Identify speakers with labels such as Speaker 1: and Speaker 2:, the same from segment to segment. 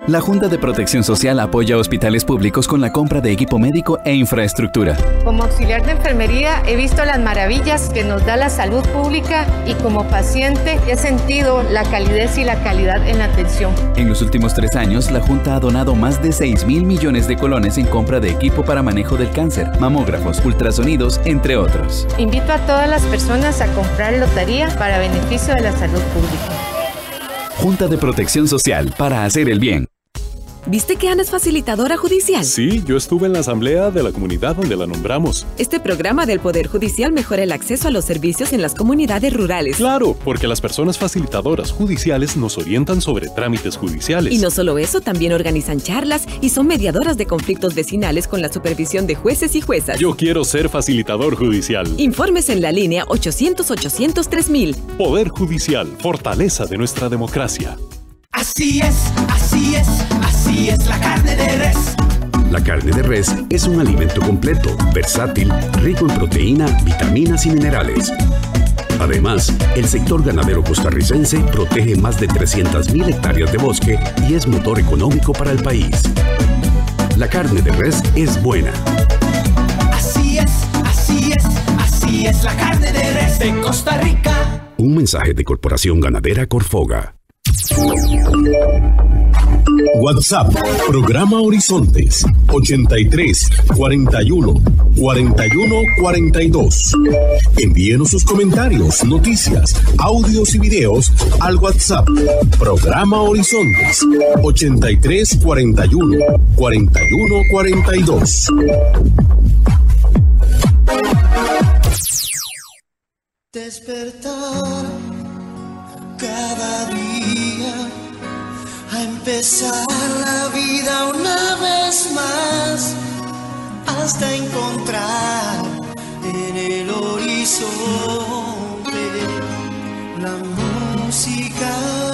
Speaker 1: La Junta de Protección Social apoya a hospitales públicos con la compra de equipo médico e infraestructura.
Speaker 2: Como auxiliar de enfermería he visto las maravillas que nos da la salud pública y como paciente he sentido la calidez y la calidad en la atención.
Speaker 1: En los últimos 3 años, la Junta ha donado más de 6.000 millones de colones en compra de equipo para manejo del cáncer, mamógrafos, ultrasonidos, entre otros.
Speaker 2: Invito a todas las personas a comprar lotería para beneficio de la salud pública.
Speaker 1: Junta de Protección Social, para hacer el bien.
Speaker 3: ¿Viste que Ana es facilitadora judicial?
Speaker 4: Sí, yo estuve en la asamblea de la comunidad donde la nombramos.
Speaker 3: Este programa del Poder Judicial mejora el acceso a los servicios en las comunidades rurales.
Speaker 4: Claro, porque las personas facilitadoras judiciales nos orientan sobre trámites judiciales.
Speaker 3: Y no solo eso, también organizan charlas y son mediadoras de conflictos vecinales con la supervisión de jueces y juezas.
Speaker 4: Yo quiero ser facilitador judicial.
Speaker 3: Informes en la línea 800-800-3000.
Speaker 4: Poder Judicial, fortaleza de nuestra democracia.
Speaker 5: Así es, así es, así es la carne de res.
Speaker 6: La carne de res es un alimento completo, versátil, rico en proteína, vitaminas y minerales. Además, el sector ganadero costarricense protege más de 300.000 hectáreas de bosque y es motor económico para el país. La carne de res es buena.
Speaker 5: Así es, así es, así es la carne de res de Costa Rica.
Speaker 6: Un mensaje de Corporación Ganadera Corfoga.
Speaker 7: WhatsApp, programa Horizontes, 83 41 41 42. Envíenos sus comentarios, noticias, audios y videos al WhatsApp, programa Horizontes, 83 41 41 42.
Speaker 5: Despertar cada día, a empezar la vida una vez más, hasta encontrar en el horizonte la música.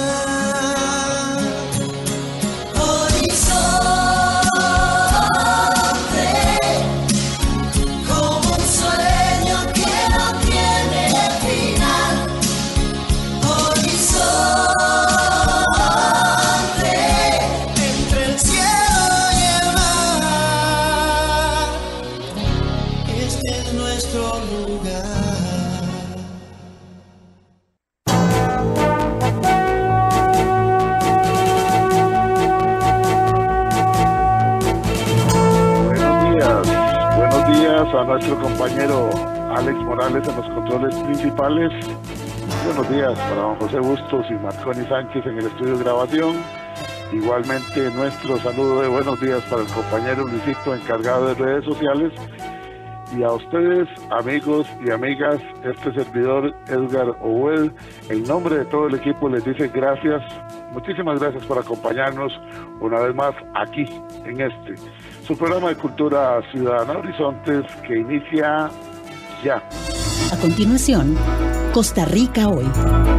Speaker 8: A nuestro compañero Alex Morales en los controles principales. Buenos días para don José Bustos y Marconi Sánchez en el estudio de grabación. Igualmente nuestro saludo de buenos días para el compañero Luisito, encargado de redes sociales. Y a ustedes, amigos y amigas, este servidor Edgar Owell, en nombre de todo el equipo les dice gracias, muchísimas gracias por acompañarnos una vez más aquí en su programa de Cultura Ciudadana Horizontes, que inicia ya.
Speaker 9: A continuación, Costa Rica Hoy.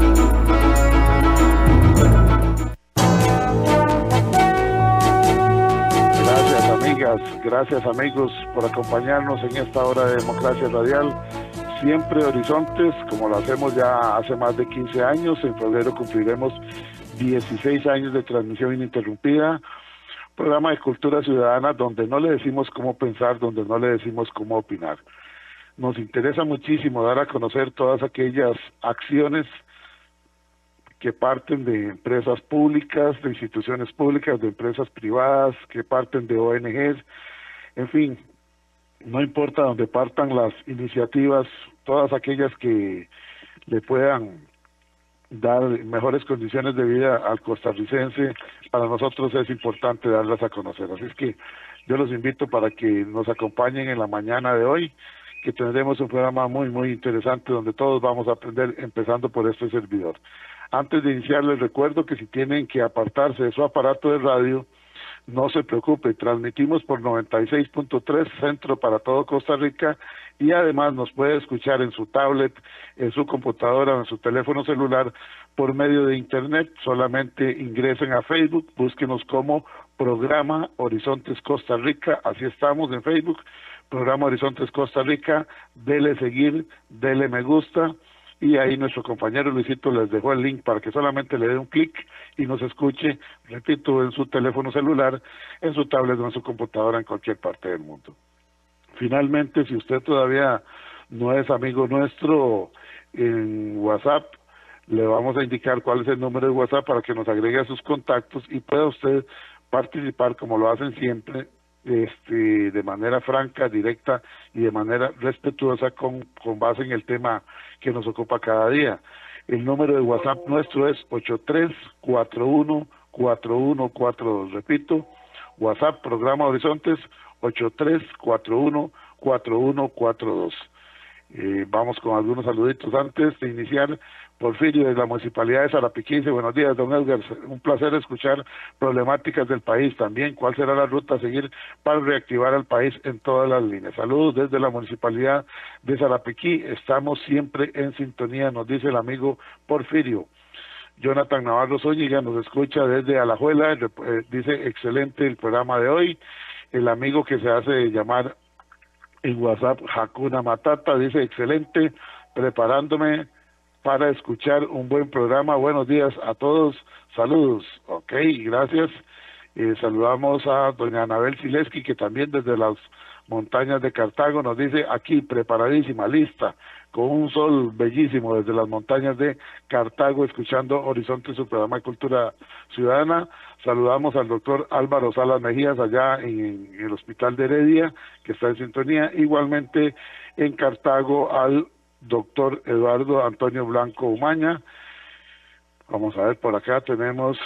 Speaker 8: Gracias amigas, gracias amigos por acompañarnos en esta hora de Democracia Radial. Siempre Horizontes, como lo hacemos ya hace más de 15 años. En febrero cumpliremos 16 años de transmisión ininterrumpida. Programa de cultura ciudadana donde no le decimos cómo pensar, donde no le decimos cómo opinar. Nos interesa muchísimo dar a conocer todas aquellas acciones que parten de empresas públicas, de instituciones públicas, de empresas privadas, que parten de ONGs, en fin, no importa dónde partan las iniciativas, todas aquellas que le puedan dar mejores condiciones de vida al costarricense, para nosotros es importante darlas a conocer. Así es que yo los invito para que nos acompañen en la mañana de hoy, que tendremos un programa muy muy interesante donde todos vamos a aprender, empezando por este servidor. Antes de iniciar les recuerdo que si tienen que apartarse de su aparato de radio, no se preocupe, transmitimos por 96.3 Centro para todo Costa Rica, y además nos puede escuchar en su tablet, en su computadora o en su teléfono celular por medio de internet. Solamente ingresen a Facebook, búsquenos como Programa Horizontes Costa Rica, así estamos en Facebook, Programa Horizontes Costa Rica, dele seguir, dele me gusta, y ahí nuestro compañero Luisito les dejó el link para que solamente le dé un clic y nos escuche, repito, en su teléfono celular, en su tablet o en su computadora en cualquier parte del mundo. Finalmente, si usted todavía no es amigo nuestro en WhatsApp, le vamos a indicar cuál es el número de WhatsApp para que nos agregue a sus contactos y pueda usted participar como lo hacen siempre, de manera franca, directa y de manera respetuosa con base en el tema que nos ocupa cada día. El número de WhatsApp nuestro es 8341-4142. Repito, WhatsApp Programa Horizontes 8341-4142. Vamos con algunos saluditos antes de iniciar. Porfirio de la Municipalidad de Sarapiquí dice: buenos días, don Edgar, un placer escuchar problemáticas del país, también cuál será la ruta a seguir para reactivar al país en todas las líneas. Saludos desde la Municipalidad de Sarapiquí, estamos siempre en sintonía, nos dice el amigo Porfirio. Jonathan Navarro Zúñiga nos escucha desde Alajuela, dice: excelente el programa de hoy. El amigo que se hace llamar en WhatsApp Hakuna Matata dice: excelente, preparándome para escuchar un buen programa. Buenos días a todos, saludos. Ok, gracias. Saludamos a doña Anabel Sileski, que también desde las montañas de Cartago nos dice: aquí preparadísima, lista, con un sol bellísimo desde las montañas de Cartago, escuchando Horizonte, su programa de Cultura Ciudadana. Saludamos al doctor Álvaro Salas Mejías allá en el Hospital de Heredia, que está en sintonía. Igualmente en Cartago al doctor Eduardo Antonio Blanco Umaña. Vamos a ver, por acá tenemos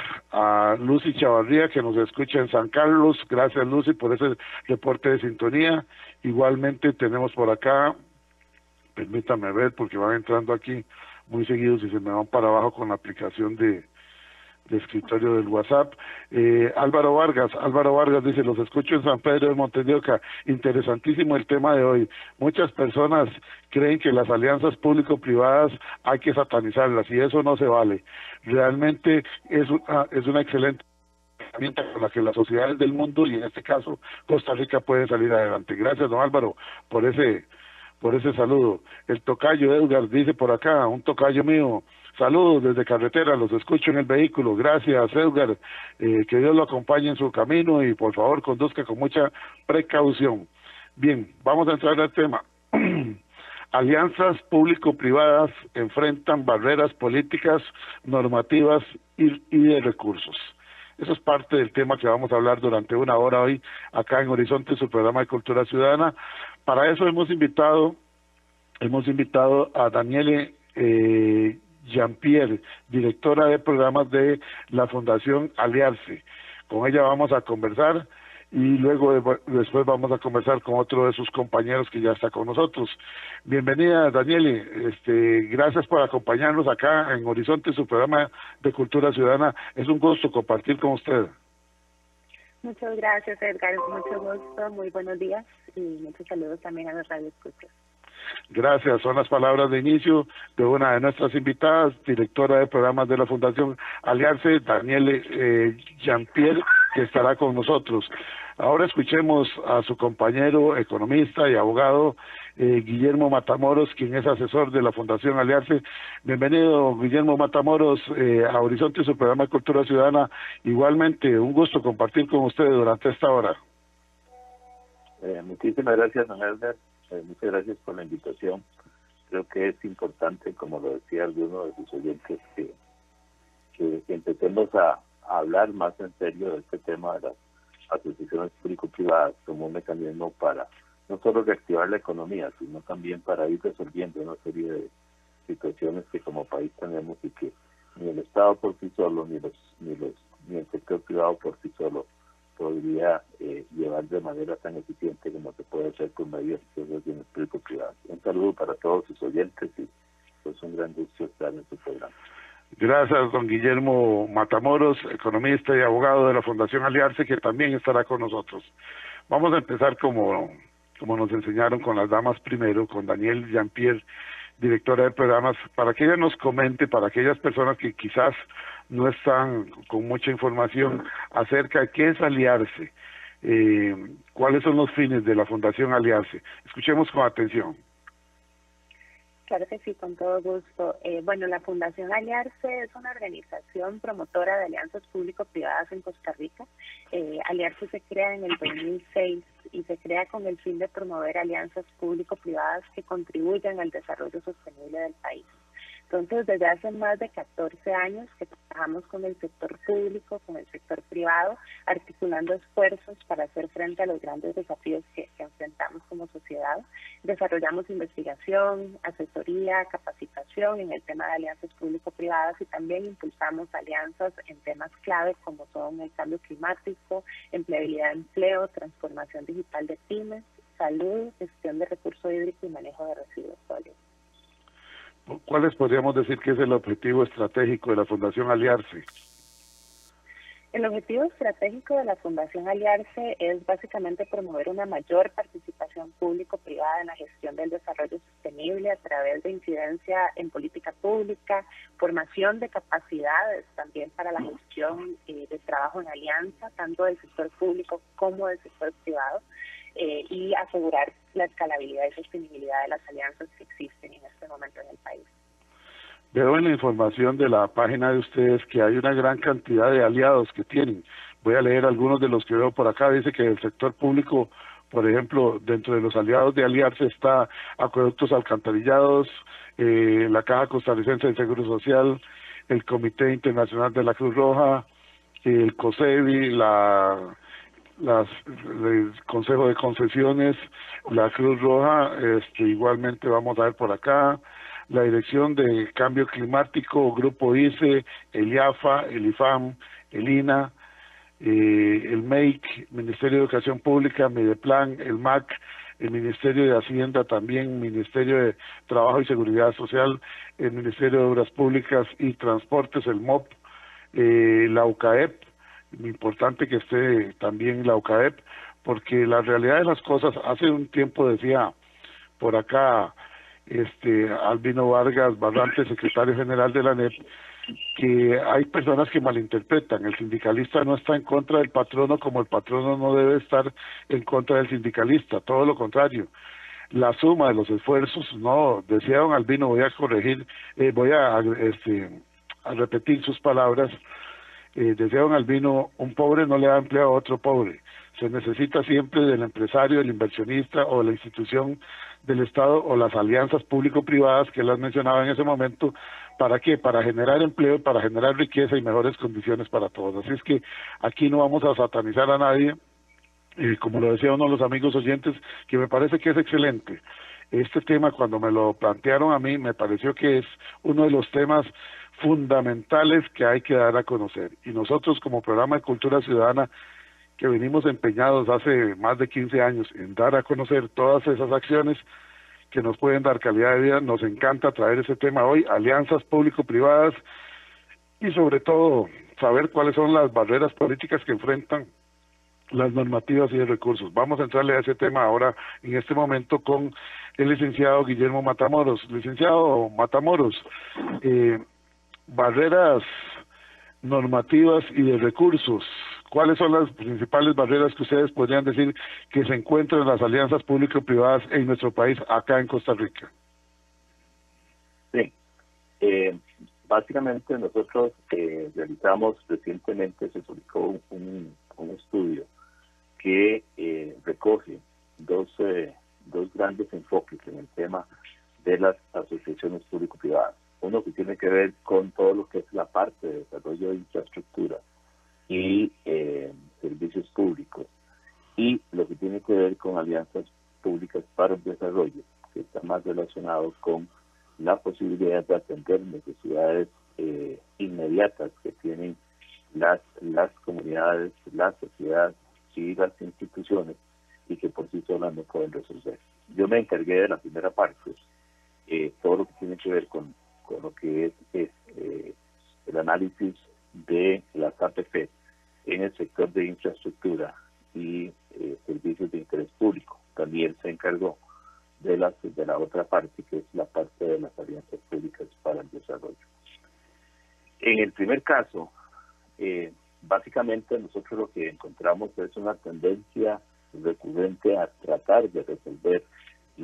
Speaker 8: a Lucy Chavarría, que nos escucha en San Carlos. Gracias, Lucy, por ese reporte de sintonía. Igualmente tenemos por acá, permítame ver porque van entrando aquí muy seguidos y se me van para abajo con la aplicación de escritorio del WhatsApp. Álvaro Vargas dice: los escucho en San Pedro de Montedioca, interesantísimo el tema de hoy. Muchas personas creen que las alianzas público-privadas hay que satanizarlas y eso no se vale. Realmente es una excelente herramienta con la que las sociedades del mundo, y en este caso Costa Rica, pueden salir adelante. Gracias, don Álvaro, por ese saludo. El tocayo Edgar dice por acá, un tocayo mío: saludos desde carretera, los escucho en el vehículo. Gracias, Edgar, que Dios lo acompañe en su camino y por favor conduzca con mucha precaución. Bien, vamos a entrar al tema. Alianzas público-privadas enfrentan barreras políticas, normativas y de recursos. Eso es parte del tema que vamos a hablar durante una hora hoy acá en Horizonte, su programa de Cultura Ciudadana. Para eso hemos invitado a Daniele Jean-Pierre, directora de programas de la Fundación Aliarse. Con ella vamos a conversar y luego después vamos a conversar con otro de sus compañeros que ya está con nosotros. Bienvenida, Daniele, gracias por acompañarnos acá en Horizonte, su programa de Cultura Ciudadana. Es un gusto compartir con usted.
Speaker 10: Muchas gracias, Edgar, mucho gusto, muy buenos días y muchos saludos también a los radioescuchas.
Speaker 8: Gracias, son las palabras de inicio de una de nuestras invitadas, directora de programas de la Fundación Aliarse, Daniele Jean-Pierre, que estará con nosotros. Ahora escuchemos a su compañero economista y abogado Guillermo Matamoros, quien es asesor de la Fundación Aliarse. Bienvenido, Guillermo Matamoros, a Horizonte, su programa de Cultura Ciudadana. Igualmente, un gusto compartir con ustedes durante esta hora.
Speaker 11: Muchísimas gracias, don Edgar. Muchas gracias por la invitación. Creo que es importante, como lo decía alguno de sus oyentes, que empecemos a hablar más en serio de este tema de las asociaciones público-privadas como un mecanismo para no solo reactivar la economía, sino también para ir resolviendo una serie de situaciones que como país tenemos y que ni el Estado por sí solo, ni el sector privado por sí solo podría llevar de manera tan eficiente como se puede hacer con medios de asociaciones público-privadas. Un saludo para todos sus oyentes y pues un gran gusto estar en su programa.
Speaker 8: Gracias, don Guillermo Matamoros, economista y abogado de la Fundación Aliarse, que también estará con nosotros. Vamos a empezar como nos enseñaron, con las damas primero, con Daniele Jean-Pierre, directora de programas, para que ella nos comente, para aquellas personas que quizás no están con mucha información acerca de qué es Aliarse, cuáles son los fines de la Fundación Aliarse. Escuchemos con atención.
Speaker 10: Claro que sí, con todo gusto. Bueno, la Fundación Aliarse es una organización promotora de alianzas público-privadas en Costa Rica. Aliarse se crea en el 2006 y se crea con el fin de promover alianzas público-privadas que contribuyan al desarrollo sostenible del país. Entonces, desde hace más de 14 años que trabajamos con el sector público, con el sector privado, articulando esfuerzos para hacer frente a los grandes desafíos que enfrentamos como sociedad. Desarrollamos investigación, asesoría, capacitación en el tema de alianzas público-privadas y también impulsamos alianzas en temas clave como son el cambio climático, empleabilidad de empleo, transformación digital de pymes, salud, gestión de recurso hídrico y manejo de residuos sólidos.
Speaker 8: ¿Cuáles podríamos decir que es el objetivo estratégico de la Fundación Aliarse?
Speaker 10: El objetivo estratégico de la Fundación Aliarse es básicamente promover una mayor participación público-privada en la gestión del desarrollo sostenible a través de incidencia en política pública, formación de capacidades también para la gestión de trabajo en alianza, tanto del sector público como del sector privado, y asegurar la escalabilidad y sostenibilidad de las alianzas que existen en este momento en el país.
Speaker 8: Veo en la información de la página de ustedes que hay una gran cantidad de aliados que tienen. Voy a leer algunos de los que veo por acá. Dice que el sector público, por ejemplo, dentro de los aliados de Aliarse está Acueductos Alcantarillados, la Caja Costarricense de Seguro Social, el Comité Internacional de la Cruz Roja, el COSEBI, el Consejo de Concesiones, la Cruz Roja, igualmente vamos a ver por acá, la Dirección de Cambio Climático, Grupo ICE, el IAFA, el IFAM, el INA, el MEIC, Ministerio de Educación Pública, Mideplan, el MAC, el Ministerio de Hacienda también, Ministerio de Trabajo y Seguridad Social, el Ministerio de Obras Públicas y Transportes, el MOP, la UCAEP, importante que esté también la UCAEP, porque la realidad de las cosas, hace un tiempo decía por acá Albino Vargas Barrante, secretario general de la ANEP, que hay personas que malinterpretan. El sindicalista no está en contra del patrono, como el patrono no debe estar en contra del sindicalista, todo lo contrario. La suma de los esfuerzos, no, decía don Albino, voy a corregir, voy a repetir sus palabras. Decía don Albino, un pobre no le da empleo a otro pobre. Se necesita siempre del empresario, del inversionista o de la institución del Estado o las alianzas público-privadas que él las mencionaba en ese momento. ¿Para qué? Para generar empleo, para generar riqueza y mejores condiciones para todos. Así es que aquí no vamos a satanizar a nadie, como lo decía uno de los amigos oyentes, que me parece que es excelente. Este tema, cuando me lo plantearon a mí, me pareció que es uno de los temas fundamentales que hay que dar a conocer. Y nosotros, como Programa de Cultura Ciudadana, que venimos empeñados hace más de 15 años en dar a conocer todas esas acciones que nos pueden dar calidad de vida, nos encanta traer ese tema hoy, alianzas público-privadas, y sobre todo saber cuáles son las barreras políticas que enfrentan las normativas y de recursos. Vamos a entrarle a ese tema ahora, en este momento, con el licenciado Guillermo Matamoros. Licenciado Matamoros, barreras normativas y de recursos, ¿cuáles son las principales barreras que ustedes podrían decir que se encuentran en las alianzas público-privadas en nuestro país, acá en Costa Rica?
Speaker 11: Sí, básicamente nosotros realizamos recientemente, se publicó un estudio que recoge dos grandes enfoques en el tema de las asociaciones público-privadas. Uno que tiene que ver con todo lo que es la parte de desarrollo de infraestructura y servicios públicos, y lo que tiene que ver con alianzas públicas para el desarrollo, que está más relacionado con la posibilidad de atender necesidades inmediatas que tienen las comunidades, la sociedad y las instituciones, y que por sí solas no pueden resolver. Yo me encargué de la primera parte, todo lo que tiene que ver con lo que es el análisis de las APP en el sector de infraestructura y servicios de interés público. También se encargó de la otra parte, que es la parte de las alianzas públicas para el desarrollo. En el primer caso, básicamente nosotros lo que encontramos es una tendencia recurrente a tratar de resolver las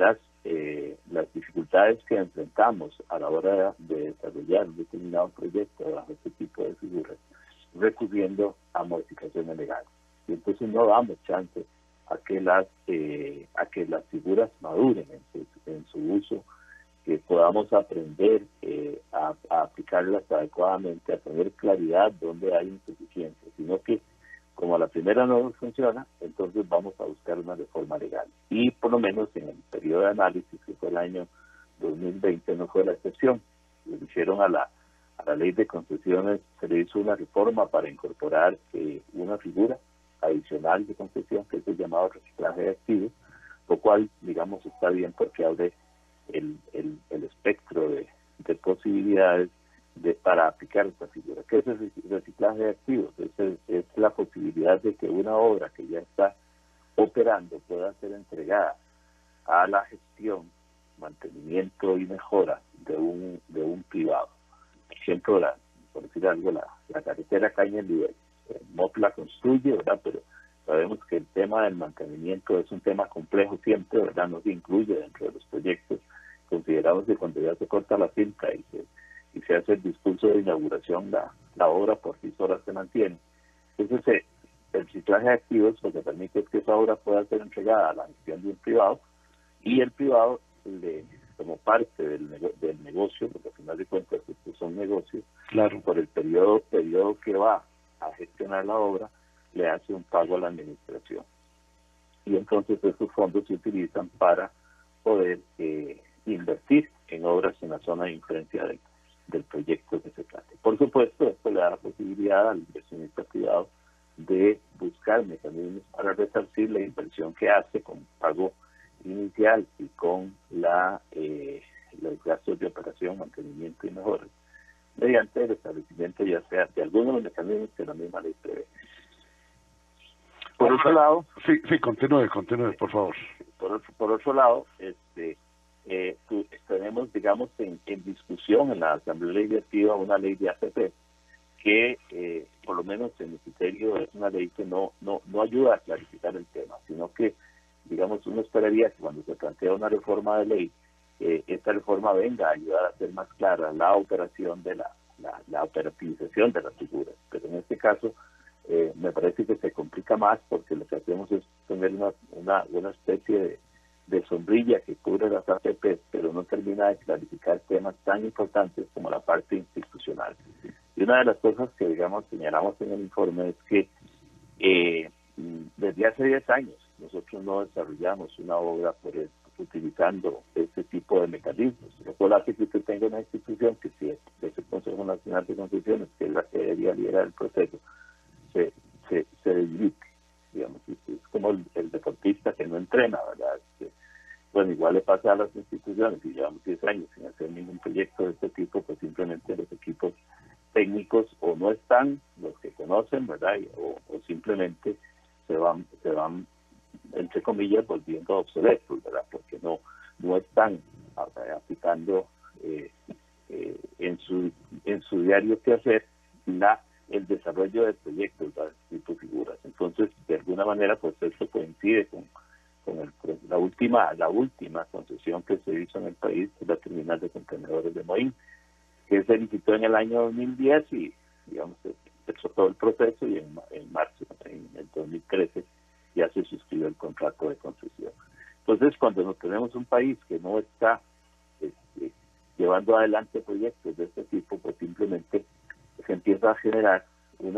Speaker 11: las dificultades que enfrentamos a la hora de desarrollar un determinado proyecto bajo este tipo de figuras, recurriendo a modificaciones legales. Y entonces no damos chance a que las figuras maduren en su uso, que podamos aprender a aplicarlas adecuadamente, a tener claridad donde hay insuficiencia, sino que como la primera no funciona, entonces vamos a buscar una reforma legal. Y por lo menos en el periodo de análisis, que fue el año 2020, no fue la excepción. Le hicieron a la ley de concesiones, se le hizo una reforma para incorporar una figura adicional de concesión, que es el llamado reciclaje de activos, lo cual, digamos, está bien porque abre el espectro de posibilidades para aplicar esta figura. ¿Qué es el reciclaje de activos? Es la posibilidad de que una obra que ya está operando pueda ser entregada a la gestión, mantenimiento y mejora de un privado. Por ejemplo, por decir algo, la carretera Caña-Nivel. MOP la construye, ¿verdad? Pero sabemos que el tema del mantenimiento es un tema complejo siempre, ¿verdad? No se incluye dentro de los proyectos. Consideramos que cuando ya se corta la cinta y se hace el discurso de inauguración, la obra por sí sola se mantiene. Entonces, el reciclaje de activos lo que permite es que esa obra pueda ser entregada a la gestión de un privado, y el privado, como parte del negocio, porque al final de cuentas estos son negocios,
Speaker 8: claro,
Speaker 11: por el periodo que va a gestionar la obra, le hace un pago a la administración. Y entonces esos fondos se utilizan para poder invertir en obras en la zona de influencia del proyecto que se trate. Por supuesto, esto le da la posibilidad al inversionista privado de buscar mecanismos para resarcir la inversión que hace con pago inicial y con los gastos de operación, mantenimiento y mejoras, mediante el establecimiento ya sea de algunos de los mecanismos que la misma ley prevé. Por otro lado...
Speaker 8: Sí, continúe, por favor.
Speaker 11: Por otro lado, tenemos, digamos, en discusión en la Asamblea Legislativa una ley de AFP que, por lo menos en mi criterio, es una ley que no ayuda a clarificar el tema, sino que, digamos, uno esperaría que cuando se plantea una reforma de ley, esta reforma venga a ayudar a hacer más clara la operación de la operativización de las figuras. Pero en este caso, me parece que se complica más porque lo que hacemos es tener una especie de sombrilla que cubre las AFP, pero no termina de clarificar temas tan importantes como la parte institucional. Y una de las cosas que, digamos, señalamos en el informe es que desde hace 10 años nosotros no desarrollamos una obra utilizando este tipo de mecanismos, lo cual hace que usted tenga una institución que, si es el Consejo Nacional de Concesiones, que es la que debería liderar el proceso, se debilite. Digamos, es como el deportista que no entrena, ¿verdad? Bueno, igual le pasa a las instituciones, y llevamos 10 años sin hacer ningún proyecto de este tipo, pues simplemente los equipos técnicos o no están, los que conocen, ¿verdad? O simplemente se van, entre comillas, volviendo obsoletos, ¿verdad? Porque no están aplicando en su diario quehacer el desarrollo de proyectos de este tipo de figuras. Entonces, de alguna manera, pues esto coincide con la última concesión que se hizo en el país, es la terminal de contenedores de Moín, que se licitó en el año 2010 y, digamos, empezó todo el proceso, y en marzo, en el 2013, ya se suscribió el contrato de concesión. Entonces, cuando tenemos un país que no está llevando adelante proyectos de este tipo, pues simplemente se empieza a generar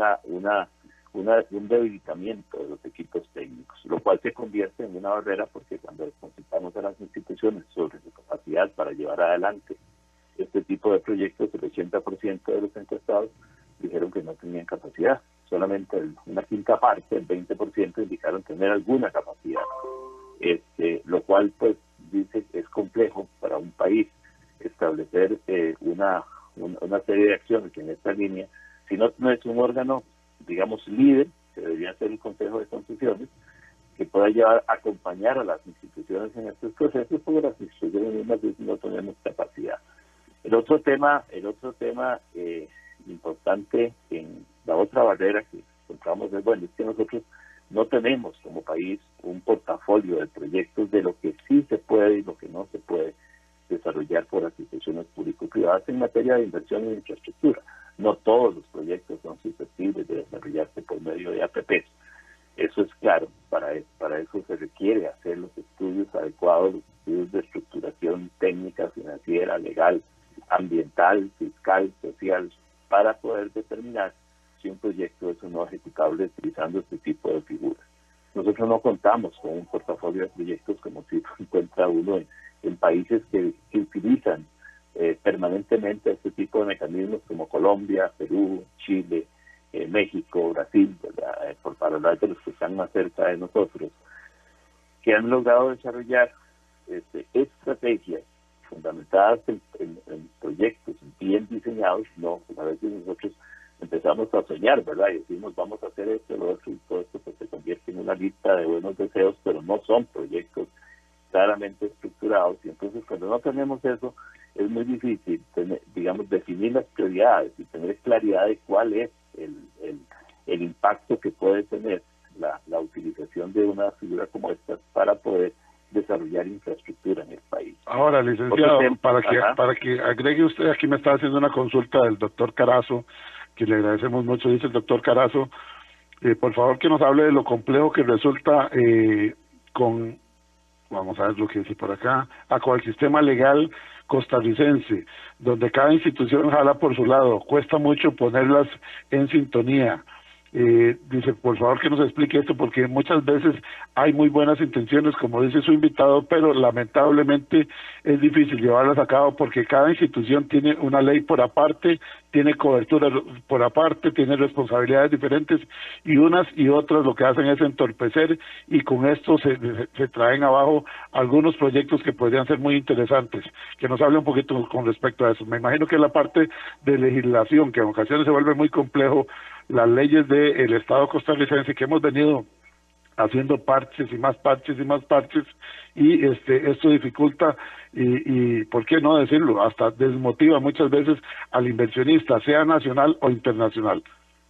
Speaker 11: un debilitamiento de los equipos técnicos, lo cual se convierte en una barrera, porque cuando consultamos a las instituciones sobre su capacidad para llevar adelante este tipo de proyectos, el 80% de los encuestados dijeron que no tenían capacidad. Solamente una quinta parte, el 20%, indicaron tener alguna capacidad. Lo cual, pues, dice que es complejo para un país establecer una serie de acciones en esta línea, si no es un órgano, digamos, líder, que debería ser el Consejo de Concesiones, que pueda acompañar a las instituciones en estos procesos, porque las instituciones mismas no tenemos capacidad. El otro tema importante, en la otra barrera que encontramos es que nosotros no tenemos como país un portafolio de proyectos de lo que sí se puede y lo que no se puede desarrollar por asociaciones público-privadas en materia de inversión en infraestructura. No todos los proyectos son susceptibles de desarrollarse por medio de APPs. Eso es claro, para eso se requiere hacer los estudios adecuados, los estudios de estructuración técnica, financiera, legal, ambiental, fiscal, social, para poder determinar si un proyecto es o no ejecutable utilizando este tipo de figuras. Nosotros no contamos con un portafolio de proyectos como si encuentra uno en países que utilizan permanentemente este tipo de mecanismos como Colombia, Perú, Chile, México, Brasil, ¿verdad? Para hablar de los que están más cerca de nosotros, que han logrado desarrollar estrategias fundamentadas en proyectos bien diseñados. No, a veces nosotros empezamos a soñar, ¿verdad? Y decimos, vamos a hacer esto, lo otro, y todo esto pues se convierte en una lista de buenos deseos, pero no son proyectos claramente estructurados. Y entonces, cuando no tenemos eso, es muy difícil, definir las prioridades y tener claridad de cuál es el impacto que puede tener la utilización de una figura como esta para poder desarrollar infraestructura en el país.
Speaker 12: Ahora, licenciado, para que agregue usted, aquí me está haciendo una consulta del doctor Carazo, que le agradecemos mucho. Dice el doctor Carazo, por favor que nos hable de lo complejo que resulta vamos a ver lo que dice por acá, con el sistema legal costarricense, donde cada institución jala por su lado, cuesta mucho ponerlas en sintonía. Dice, por favor que nos explique esto, porque muchas veces hay muy buenas intenciones, como dice su invitado, pero lamentablemente es difícil llevarlas a cabo porque cada institución tiene una ley por aparte, tiene cobertura por aparte, tiene responsabilidades diferentes, y unas y otras lo que hacen es entorpecer, y con esto se traen abajo algunos proyectos que podrían ser muy interesantes. Que nos hable un poquito con respecto a eso. Me imagino que la parte de legislación, que en ocasiones se vuelve muy complejo, las leyes del Estado costarricense, que hemos venido haciendo parches y más parches y más parches, y esto dificulta y por qué no decirlo, hasta desmotiva muchas veces al inversionista, sea nacional o internacional.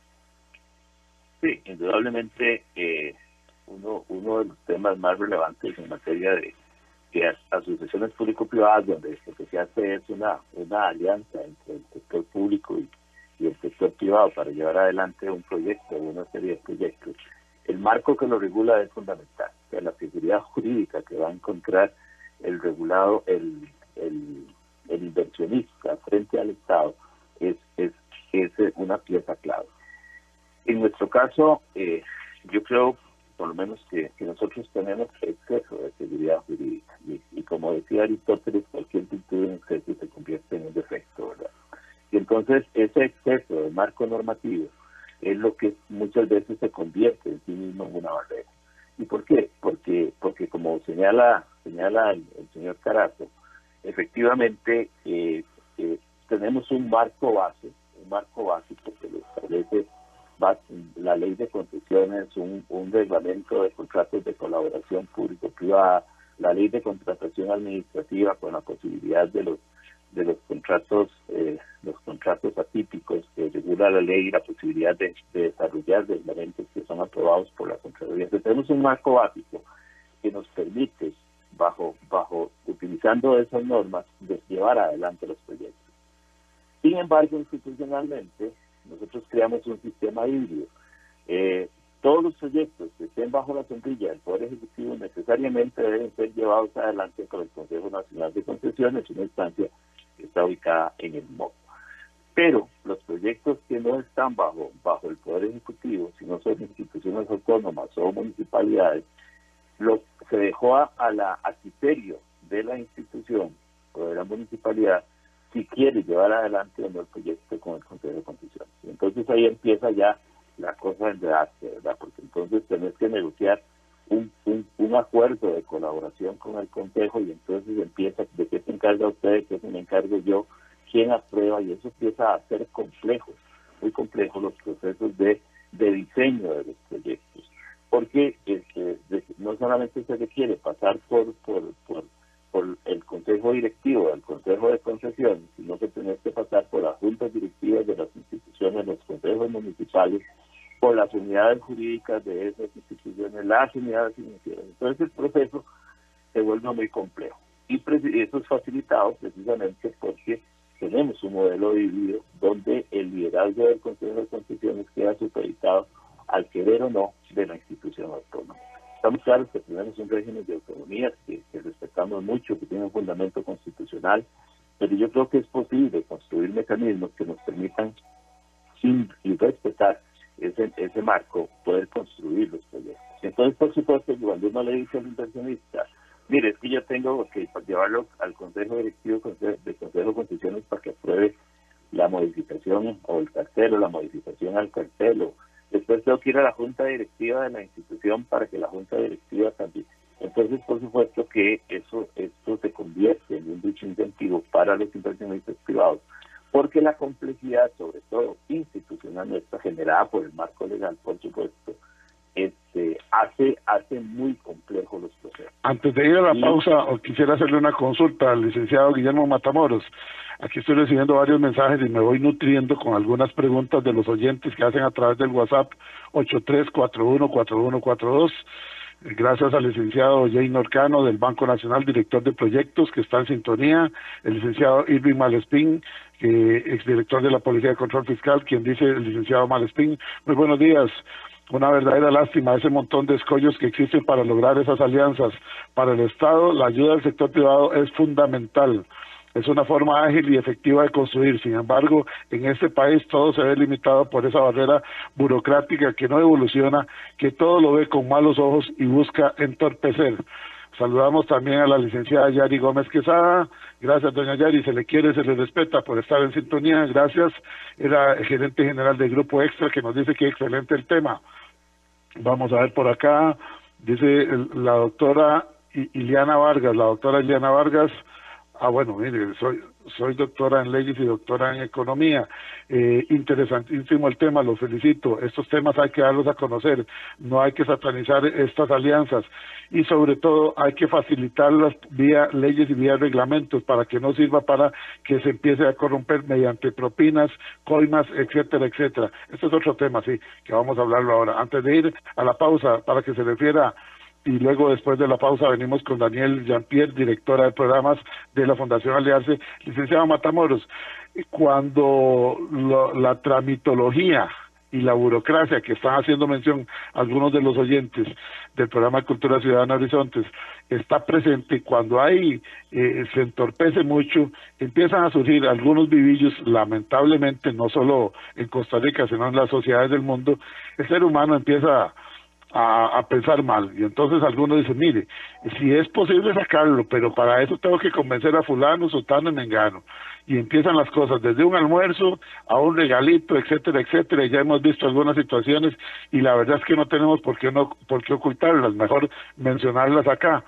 Speaker 11: Sí, indudablemente uno de los temas más relevantes en materia de asociaciones público-privadas, donde lo que se hace es una alianza entre el sector público y el sector privado para llevar adelante un proyecto o una serie de proyectos. El marco que lo regula es fundamental. O sea, la seguridad jurídica que va a encontrar el regulado, el inversionista frente al Estado es una pieza clave. En nuestro caso, yo creo, por lo menos, que nosotros tenemos exceso de seguridad jurídica. Y como decía Aristóteles, cualquier virtud en exceso se convierte en un defecto, ¿verdad? Y entonces ese exceso de marco normativo es lo que muchas veces se convierte en sí mismo en una barrera. ¿Y por qué? Porque como señala el señor Carazo, efectivamente tenemos un marco básico que lo establece la ley de concesiones, un reglamento de contratos de colaboración público-privada, la ley de contratación administrativa con la posibilidad de los contratos atípicos que regula la ley y la posibilidad de desarrollar reglamentos que son aprobados por la Contraloría. Entonces, tenemos un marco básico que nos permite, utilizando esas normas, llevar adelante los proyectos. Sin embargo, institucionalmente, nosotros creamos un sistema híbrido. Todos los proyectos que estén bajo la sombrilla del Poder Ejecutivo necesariamente deben ser llevados adelante por el Consejo Nacional de Concesiones, una instancia que está ubicada en el MOP. Pero los proyectos que no están bajo el Poder Ejecutivo, si no son instituciones autónomas o municipalidades, se dejó a criterio de la institución o de la municipalidad si quiere llevar adelante o no el proyecto con el Consejo de Concesiones. Entonces ahí empieza ya la cosa de enredarse, ¿verdad? Porque entonces tenés que negociar un acuerdo de colaboración con el Consejo, y entonces empieza, ¿de qué se encarga usted? ¿De qué se me encargo yo? ¿Quién aprueba? Y eso empieza a ser complejo, muy complejo los procesos de diseño de los proyectos. Porque no solamente se requiere pasar por el Consejo Directivo, el Consejo de Concesiones, sino que tenés que pasar por las juntas directivas de las instituciones, los consejos municipales, por las unidades jurídicas de esas instituciones, las unidades financieras. Entonces el proceso se vuelve muy complejo. Y eso es facilitado precisamente porque tenemos un modelo dividido donde el liderazgo del Consejo de Concesiones queda supeditado al querer o no de la institución autónoma. Estamos claros que tenemos un régimen de autonomía que respetamos mucho, que tiene un fundamento constitucional, pero yo creo que es posible construir mecanismos que nos permitan, sin respetar ese marco, poder construir los proyectos. Entonces, por supuesto, cuando uno le dice al inversionista, mire, es que yo tengo que llevarlo al Consejo Directivo del Consejo de Concesiones para que apruebe la modificación o el cartel o la modificación al cartel, o después tengo que ir a la Junta Directiva de la institución para que la Junta Directiva también. Entonces, por supuesto que esto se convierte en un dicho incentivo para los inversionistas privados, porque la complejidad, sobre todo institucional nuestra, generada por el marco legal, por supuesto, hace muy complejos los procesos.
Speaker 12: Antes de ir a la pausa, quisiera hacerle una consulta al licenciado Guillermo Matamoros. Aquí estoy recibiendo varios mensajes y me voy nutriendo con algunas preguntas de los oyentes que hacen a través del WhatsApp 83414142. Gracias al licenciado Jay Norcano del Banco Nacional, director de proyectos, que está en sintonía, el licenciado Irving Malespín, exdirector de la Policía de Control Fiscal, quien dice, el licenciado Malespín, muy buenos días. Una verdadera lástima ese montón de escollos que existen para lograr esas alianzas. Para el Estado, la ayuda del sector privado es fundamental. Es una forma ágil y efectiva de construir. Sin embargo, en este país todo se ve limitado por esa barrera burocrática que no evoluciona, que todo lo ve con malos ojos y busca entorpecer. Saludamos también a la licenciada Yari Gómez Quesada. Gracias, doña Yari, se le quiere, se le respeta por estar en sintonía. Gracias. Era el gerente general del Grupo Extra, que nos dice que excelente el tema. Vamos a ver por acá. Dice la doctora Iliana Vargas. La doctora Iliana Vargas. Bueno, mire, soy doctora en leyes y doctora en economía. Interesantísimo el tema, lo felicito. Estos temas hay que darlos a conocer, no hay que satanizar estas alianzas y sobre todo hay que facilitarlas vía leyes y vía reglamentos para que no sirva para que se empiece a corromper mediante propinas, coimas, etcétera, etcétera. Este es otro tema, sí, que vamos a hablarlo ahora. Antes de ir a la pausa, para que se refiera, y luego después de la pausa venimos con Daniel Jean-Pierre, directora de programas de la Fundación Aliarse. Licenciado Matamoros, cuando la tramitología y la burocracia que están haciendo mención algunos de los oyentes del programa Cultura Ciudadana Horizontes está presente, cuando se entorpece mucho, empiezan a surgir algunos vivillos, lamentablemente no solo en Costa Rica sino en las sociedades del mundo. El ser humano empieza a pensar mal, y entonces algunos dicen, mire, si es posible sacarlo, pero para eso tengo que convencer a fulano, sultano y mengano, y empiezan las cosas desde un almuerzo a un regalito, etcétera, etcétera, y ya hemos visto algunas situaciones y la verdad es que no tenemos por qué ocultarlas, mejor mencionarlas acá.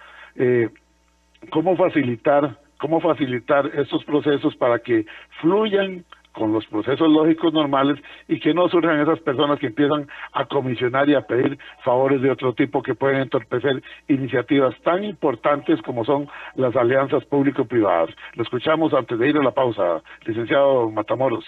Speaker 12: ¿Cómo facilitar estos procesos para que fluyan con los procesos lógicos normales y que no surjan esas personas que empiezan a comisionar y a pedir favores de otro tipo que pueden entorpecer iniciativas tan importantes como son las alianzas público-privadas? Lo escuchamos antes de ir a la pausa, licenciado Matamoros.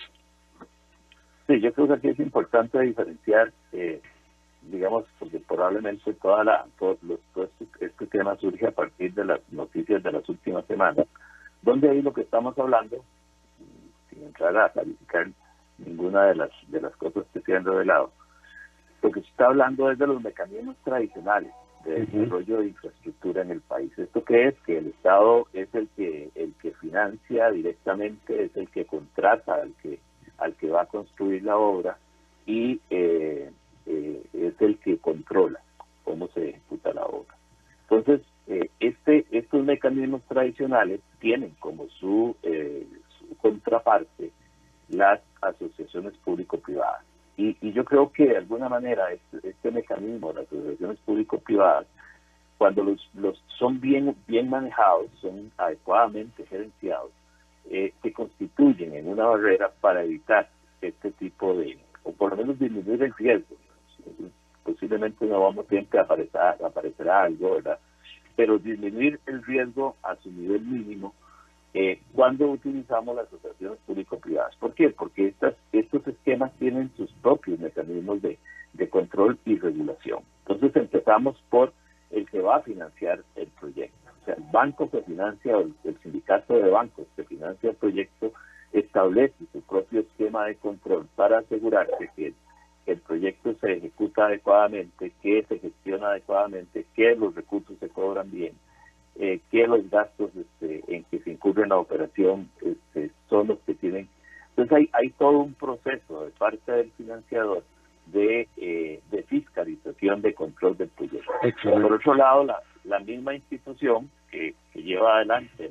Speaker 11: Sí, yo creo que aquí es importante diferenciar, digamos, porque probablemente todo este tema surge a partir de las noticias de las últimas semanas, donde ahí lo que estamos hablando, sin entrar a calificar ninguna de las cosas que se han revelado, lo que se está hablando es de los mecanismos tradicionales de desarrollo de infraestructura en el país. ¿Esto qué es? Que el Estado es el que financia directamente, es el que contrata al que va a construir la obra y es el que controla cómo se ejecuta la obra. Entonces, estos mecanismos tradicionales tienen como su contraparte las asociaciones público-privadas. Y yo creo que de alguna manera este mecanismo de las asociaciones público-privadas, cuando los son bien manejados, son adecuadamente gerenciados, se constituyen en una barrera para evitar este tipo o por lo menos disminuir el riesgo. Posiblemente no vamos siempre a aparecerá algo, ¿verdad? Pero disminuir el riesgo a su nivel mínimo cuando utilizamos las asociaciones público-privadas. ¿Por qué? Porque estos esquemas tienen sus propios mecanismos de control y regulación. Entonces empezamos por el que va a financiar el proyecto. O sea, el banco que financia, o el sindicato de bancos que financia el proyecto, establece su propio esquema de control para asegurarse que el proyecto se ejecuta adecuadamente, que se gestiona adecuadamente, que los recursos se cobran bien, que los gastos en que se incurre en la operación son los que tienen. Entonces hay todo un proceso de parte del financiador de fiscalización, de control del proyecto. Excelente. Por otro lado, la misma institución que lleva adelante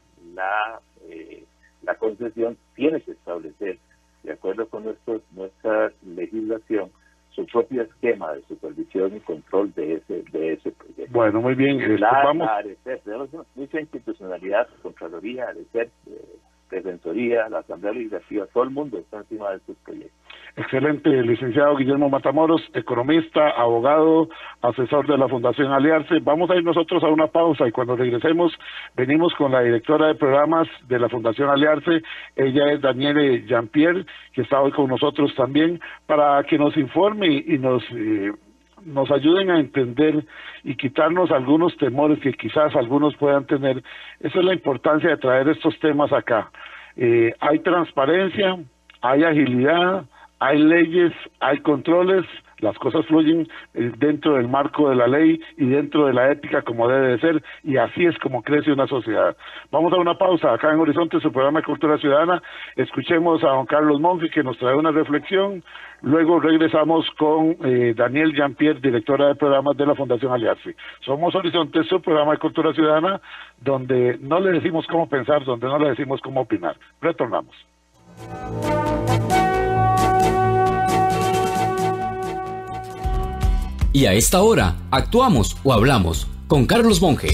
Speaker 11: la concesión tiene que establecer, de acuerdo con nuestra legislación, su propio esquema de supervisión y control de ese proyecto.
Speaker 12: Bueno, muy bien.
Speaker 11: Vamos. Tenemos mucha institucionalidad, Contraloría, ARECEP, Defensoría, la Asamblea Legislativa, todo el mundo está encima de estos proyectos.
Speaker 12: Excelente, licenciado Guillermo Matamoros, economista, abogado, asesor de la Fundación Aliarse. Vamos a ir nosotros a una pausa y cuando regresemos venimos con la directora de programas de la Fundación Aliarse. Ella es Daniele Jean-Pierre, que está hoy con nosotros también, para que nos informe y nos ayuden a entender y quitarnos algunos temores que quizás algunos puedan tener. Esa es la importancia de traer estos temas acá. Hay transparencia, hay agilidad, hay leyes, hay controles, las cosas fluyen dentro del marco de la ley y dentro de la ética como debe de ser, y así es como crece una sociedad. Vamos a una pausa acá en Horizonte, su programa de Cultura Ciudadana. Escuchemos a don Carlos Monge, que nos trae una reflexión. Luego regresamos con Daniel Jean-Pierre, directora de programas de la Fundación Aliarse. Somos Horizonte, su programa de Cultura Ciudadana, donde no le decimos cómo pensar, donde no le decimos cómo opinar. Retornamos.
Speaker 13: Y a esta hora, actuamos o hablamos con Carlos Monge.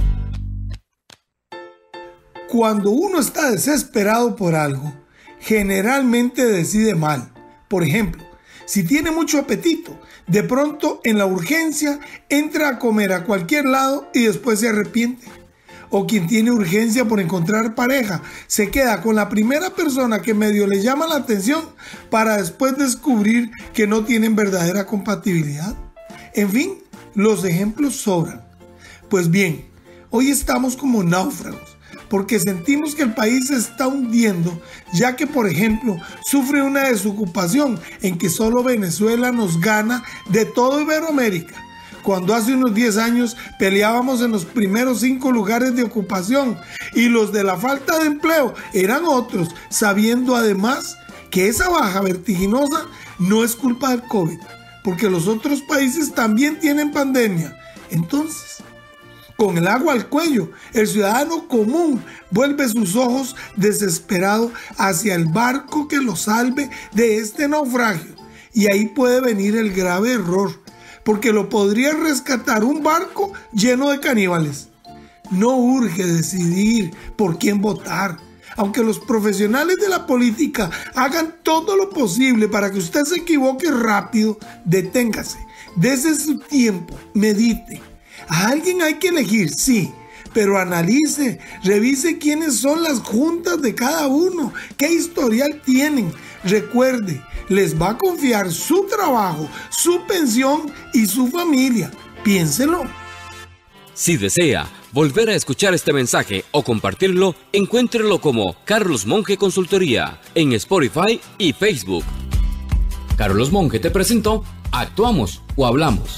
Speaker 14: Cuando uno está desesperado por algo, generalmente decide mal. Por ejemplo, si tiene mucho apetito, de pronto en la urgencia entra a comer a cualquier lado y después se arrepiente. O quien tiene urgencia por encontrar pareja, se queda con la primera persona que medio le llama la atención para después descubrir que no tienen verdadera compatibilidad. En fin, los ejemplos sobran. Pues bien, hoy estamos como náufragos, porque sentimos que el país se está hundiendo, ya que, por ejemplo, sufre una desocupación en que solo Venezuela nos gana de todo Iberoamérica, cuando hace unos 10 años peleábamos en los primeros 5 lugares de ocupación, y los de la falta de empleo eran otros, sabiendo además que esa baja vertiginosa no es culpa del COVID, porque los otros países también tienen pandemia. Entonces, con el agua al cuello, el ciudadano común vuelve sus ojos desesperado hacia el barco que lo salve de este naufragio. Y ahí puede venir el grave error, porque lo podría rescatar un barco lleno de caníbales. No urge decidir por quién votar. Aunque los profesionales de la política hagan todo lo posible para que usted se equivoque rápido, deténgase, dése su tiempo, medite. A alguien hay que elegir, sí, pero analice, revise quiénes son las juntas de cada uno, qué historial tienen. Recuerde, les va a confiar su trabajo, su pensión y su familia. Piénselo.
Speaker 13: Si desea volver a escuchar este mensaje o compartirlo, encuéntrelo como Carlos Monge Consultoría en Spotify y Facebook. Carlos Monge te presentó Actuamos o Hablamos.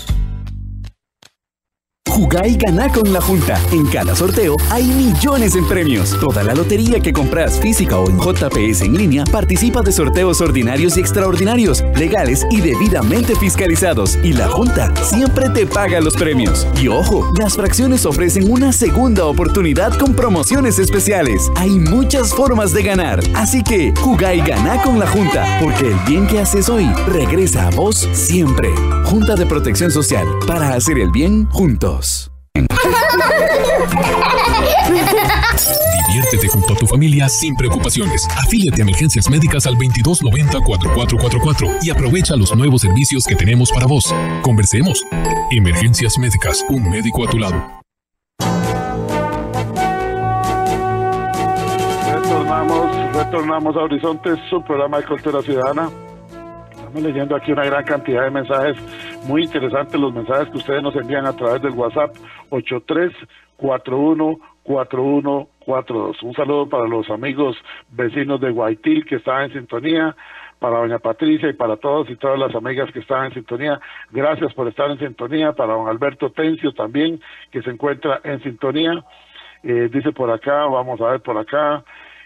Speaker 1: Jugá y ganá con la Junta. En cada sorteo hay millones en premios. Toda la lotería que compras física o en JPS en línea participa de sorteos ordinarios y extraordinarios, legales y debidamente fiscalizados. Y la Junta siempre te paga los premios. Y ojo, las fracciones ofrecen una segunda oportunidad con promociones especiales. Hay muchas formas de ganar. Así que jugá y ganá con la Junta, porque el bien que haces hoy regresa a vos siempre. Junta de Protección Social, para hacer el bien juntos.
Speaker 7: Diviértete junto a tu familia sin preocupaciones. Afíliate a Emergencias Médicas al 2290-4444 y aprovecha los nuevos servicios que tenemos para vos. Conversemos. Emergencias Médicas, un médico a tu lado.
Speaker 12: retornamos a Horizontes, su programa de cultura ciudadana. Estamos leyendo aquí una gran cantidad de mensajes, muy interesantes los mensajes que ustedes nos envían a través del WhatsApp 83414142. Un saludo para los amigos vecinos de Guaitil que estaban en sintonía, para doña Patricia y para todos y todas las amigas que estaban en sintonía. Gracias por estar en sintonía. Para don Alberto Tencio también, que se encuentra en sintonía. Dice por acá, vamos a ver por acá,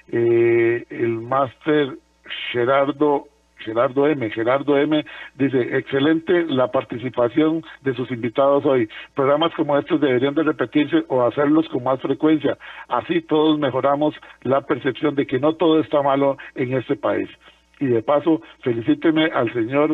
Speaker 12: el máster Gerardo M dice: excelente la participación de sus invitados hoy. Programas como estos deberían de repetirse o hacerlos con más frecuencia. Así todos mejoramos la percepción de que no todo está malo en este país. Y de paso, felicíteme al señor,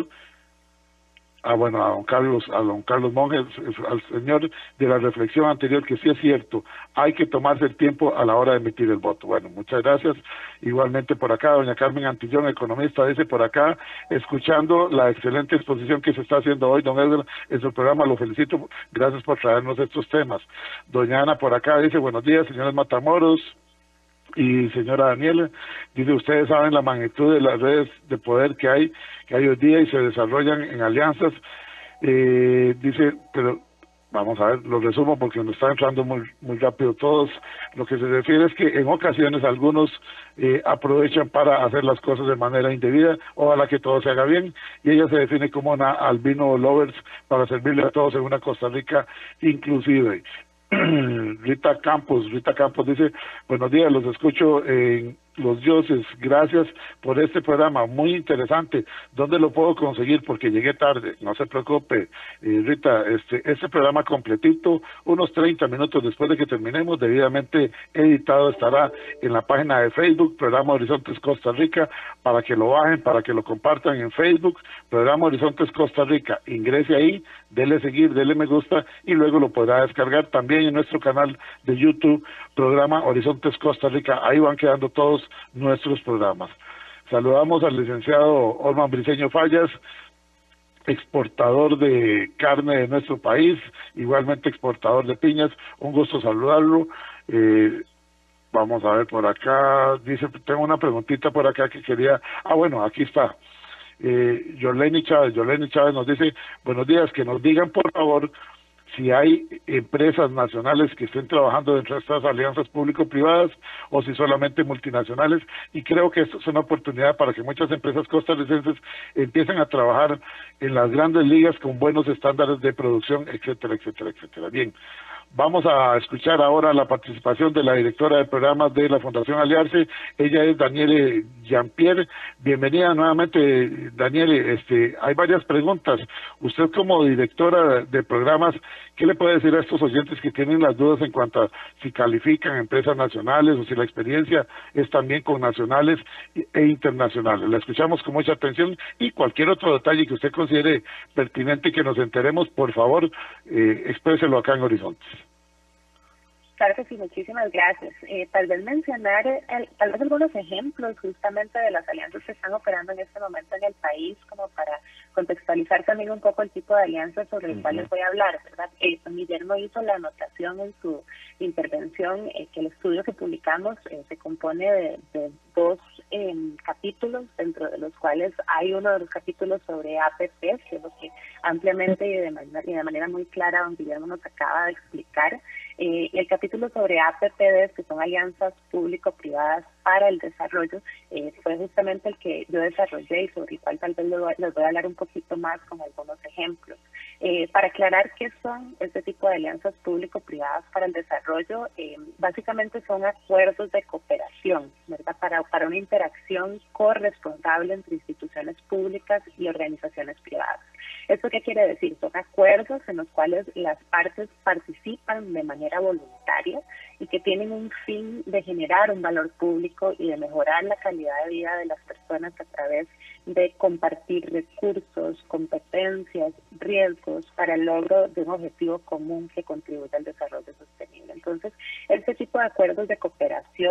Speaker 12: a don Carlos Monge, al señor de la reflexión anterior, que sí es cierto, hay que tomarse el tiempo a la hora de emitir el voto. Bueno, muchas gracias. Igualmente por acá, doña Carmen Antillón, economista, dice por acá, escuchando la excelente exposición que se está haciendo hoy, don Edgar, en su programa, lo felicito, gracias por traernos estos temas. Doña Ana por acá dice: buenos días, señores Matamoros. Y señora Daniela, dice: ustedes saben la magnitud de las redes de poder que hay hoy día y se desarrollan en alianzas. Dice, pero vamos a ver, lo resumo porque nos está entrando muy rápido todos. Lo que se refiere es que en ocasiones algunos aprovechan para hacer las cosas de manera indebida. Ojalá que todo se haga bien. Y ella se define como una albino lovers para servirle a todos en una Costa Rica inclusive. Rita Campos dice: buenos días, los escucho en Los Dioses, gracias por este programa, muy interesante. ¿Dónde lo puedo conseguir? Porque llegué tarde. No se preocupe, Rita, este programa completito, unos 30 minutos después de que terminemos, debidamente editado, estará en la página de Facebook, Programa Horizontes Costa Rica, para que lo bajen, para que lo compartan en Facebook, Programa Horizontes Costa Rica. Ingrese ahí, dele seguir, dele me gusta y luego lo podrá descargar también en nuestro canal de YouTube, Programa Horizontes Costa Rica. Ahí van quedando todos nuestros programas. Saludamos al licenciado Orman Briceño Fallas, exportador de carne de nuestro país, igualmente exportador de piñas. Un gusto saludarlo. Vamos a ver por acá, dice, tengo una preguntita por acá que quería, bueno, aquí está. Yoleni Chávez nos dice: buenos días, que nos digan por favor si hay empresas nacionales que estén trabajando dentro de estas alianzas público-privadas o si solamente multinacionales, y creo que esto es una oportunidad para que muchas empresas costarricenses empiecen a trabajar en las grandes ligas con buenos estándares de producción, etcétera, etcétera, etcétera. Bien, vamos a escuchar ahora la participación de la directora de programas de la Fundación Aliarse. Ella es Daniele Jean-Pierre. Bienvenida nuevamente, Daniele. Hay varias preguntas. Usted, como directora de programas, ¿qué le puede decir a estos oyentes que tienen las dudas en cuanto a si califican empresas nacionales o si la experiencia es también con nacionales e internacionales? La escuchamos con mucha atención, y cualquier otro detalle que usted considere pertinente que nos enteremos, por favor, expréselo acá en Horizontes.
Speaker 10: Claro que sí, muchísimas gracias. Tal vez mencionar tal vez algunos ejemplos justamente de las alianzas que están operando en este momento en el país, como para contextualizar también un poco el tipo de alianzas sobre el cual les voy a hablar, ¿verdad? Guillermo hizo la anotación en su intervención que el estudio que publicamos se compone de dos capítulos, dentro de los cuales hay uno de los capítulos sobre APP, que es lo que ampliamente y de manera muy clara don Guillermo nos acaba de explicar. El capítulo sobre APPs, que son alianzas público-privadas para el desarrollo, fue justamente el que yo desarrollé y sobre el cual tal vez les voy a hablar un poquito más con algunos ejemplos. Para aclarar qué son este tipo de alianzas público-privadas para el desarrollo, básicamente son acuerdos de cooperación, ¿verdad? Para una interacción corresponsable entre instituciones públicas y organizaciones privadas. ¿Esto qué quiere decir? Son acuerdos en los cuales las partes participan de manera voluntaria y que tienen un fin de generar un valor público y de mejorar la calidad de vida de las personas a través de compartir recursos, competencias, riesgos para el logro de un objetivo común que contribuya al desarrollo sostenible. Entonces, este tipo de acuerdos de cooperación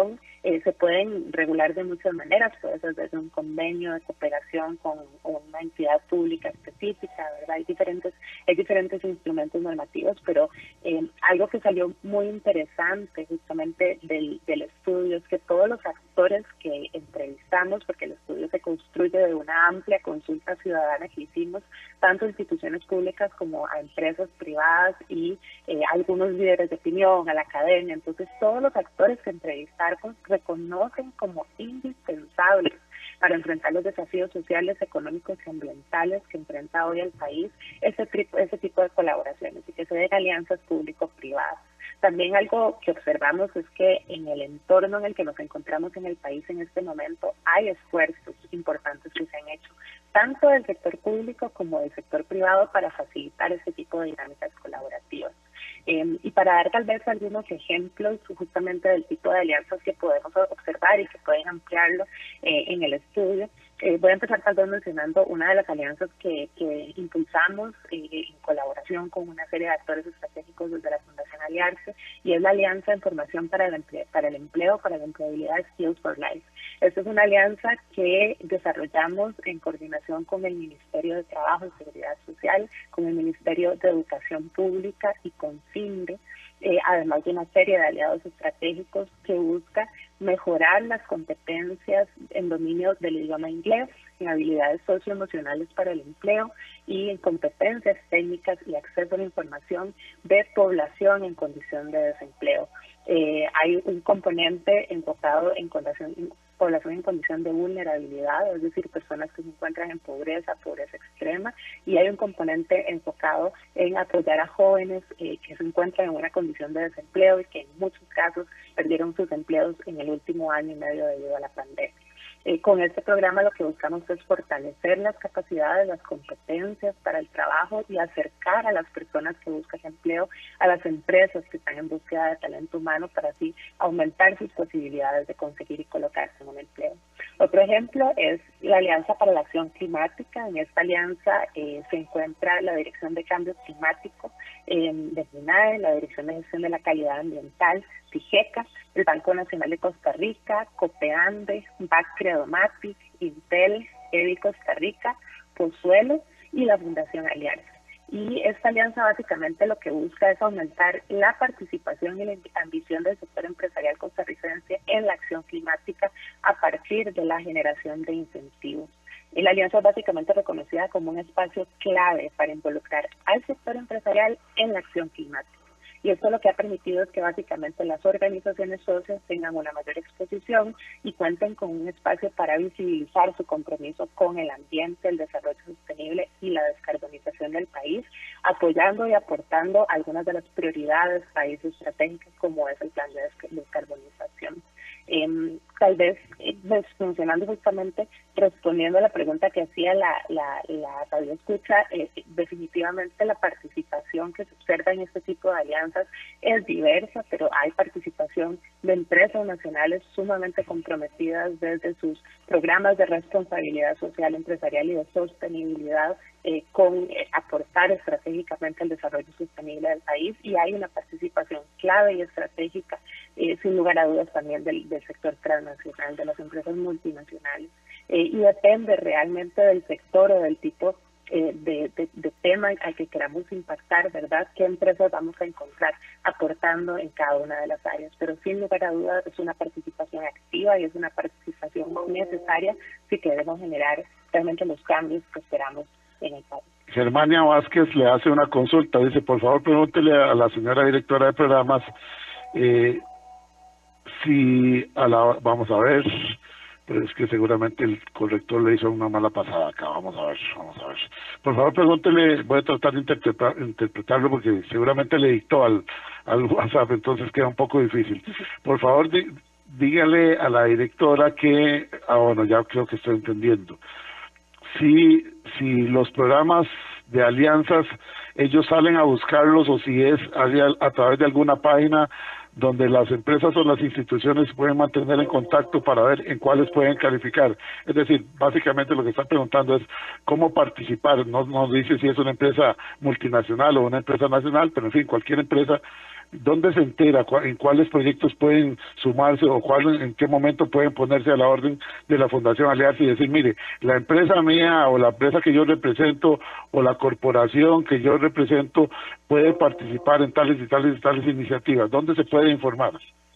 Speaker 10: se pueden regular de muchas maneras, puede ser desde un convenio de cooperación con una entidad pública específica, ¿verdad? Hay diferentes instrumentos normativos, pero algo que salió muy interesante justamente del estudio es que todos los actores que entrevistamos, porque el estudio se construye de una amplia consulta ciudadana que hicimos, tanto a instituciones públicas como a empresas privadas y algunos líderes de opinión, a la academia. Entonces todos los actores que entrevistaron reconocen como indispensables para enfrentar los desafíos sociales, económicos y ambientales que enfrenta hoy el país, ese tipo de colaboraciones y que se den alianzas público-privadas. También algo que observamos es que en el entorno en el que nos encontramos en el país en este momento hay esfuerzos importantes que se han hecho, tanto del sector público como del sector privado, para facilitar este tipo de dinámicas colaborativas. Y para dar tal vez algunos ejemplos justamente del tipo de alianzas que podemos observar y que pueden ampliarlo en el estudio, voy a empezar tal vez mencionando una de las alianzas que impulsamos en colaboración con una serie de actores estratégicos desde la Fundación Aliarse, y es la Alianza de Formación para el Empleo, para la Empleabilidad, Skills for Life. Esta es una alianza que desarrollamos en coordinación con el Ministerio de Trabajo y Seguridad Social, con el Ministerio de Educación Pública y con CINDE, además de una serie de aliados estratégicos que busca mejorar las competencias en dominio del idioma inglés, en habilidades socioemocionales para el empleo y en competencias técnicas y acceso a la información de población en condición de desempleo. Hay un componente enfocado en población en condición de vulnerabilidad, es decir, personas que se encuentran en pobreza extrema, y hay un componente enfocado en apoyar a jóvenes que se encuentran en una condición de desempleo y que en muchos casos perdieron sus empleos en el último año y medio debido a la pandemia. Con este programa lo que buscamos es fortalecer las capacidades, las competencias para el trabajo y acercar a las personas que buscan empleo a las empresas que están en búsqueda de talento humano, para así aumentar sus posibilidades de conseguir y colocarse en un empleo. Otro ejemplo es la Alianza para la Acción Climática. En esta alianza se encuentra la Dirección de Cambio Climático de FINAE, la Dirección de Gestión de la Calidad Ambiental, DIGECA, el Banco Nacional de Costa Rica, COPEANDE, BAC Credomatic, Intel, EDI Costa Rica, Pozuelo y la Fundación Aliarse. Y esta alianza básicamente lo que busca es aumentar la participación y la ambición del sector empresarial costarricense en la acción climática a partir de la generación de incentivos. Y la alianza es básicamente reconocida como un espacio clave para involucrar al sector empresarial en la acción climática. Y esto lo que ha permitido es que básicamente las organizaciones socias tengan una mayor exposición y cuenten con un espacio para visibilizar su compromiso con el ambiente, el desarrollo sostenible y la descarbonización del país, apoyando y aportando algunas de las prioridades país estratégicas como es el plan de descarbonización. Tal vez mencionando justamente, respondiendo a la pregunta que hacía la radio escucha, definitivamente la participación que se observa en este tipo de alianzas es diversa, pero hay participación de empresas nacionales sumamente comprometidas desde sus programas de responsabilidad social empresarial y de sostenibilidad con aportar estratégicamente el desarrollo sostenible del país, y hay una participación clave y estratégica sin lugar a dudas también del sector transnacional, de las empresas multinacionales, y depende realmente del sector o del tipo de tema al que queramos impactar, ¿verdad? ¿Qué empresas vamos a encontrar aportando en cada una de las áreas? Pero sin lugar a dudas es una participación activa y es una participación necesaria si queremos generar realmente los cambios que esperamos en el país.
Speaker 12: Germania Vázquez le hace una consulta, dice, por favor pregúntele a la señora directora de programas vamos a ver, pero es que seguramente el corrector le hizo una mala pasada acá, vamos a ver. Por favor pregúntele, voy a tratar de interpretarlo porque seguramente le dictó al WhatsApp, entonces queda un poco difícil. Por favor dígale a la directora que, bueno, ya creo que estoy entendiendo. Si los programas de alianzas, ellos salen a buscarlos, o si es a través de alguna página donde las empresas o las instituciones pueden mantener en contacto para ver en cuáles pueden calificar. Es decir, básicamente lo que está preguntando es cómo participar. No dice si es una empresa multinacional o una empresa nacional, pero en fin, cualquier empresa ¿Dónde se entera? ¿En cuáles proyectos pueden sumarse o en qué momento pueden ponerse a la orden de la Fundación Aliarse y decir, mire, la empresa mía o la empresa que yo represento o la corporación que yo represento puede participar en tales y tales y tales iniciativas? ¿Dónde se puede informar?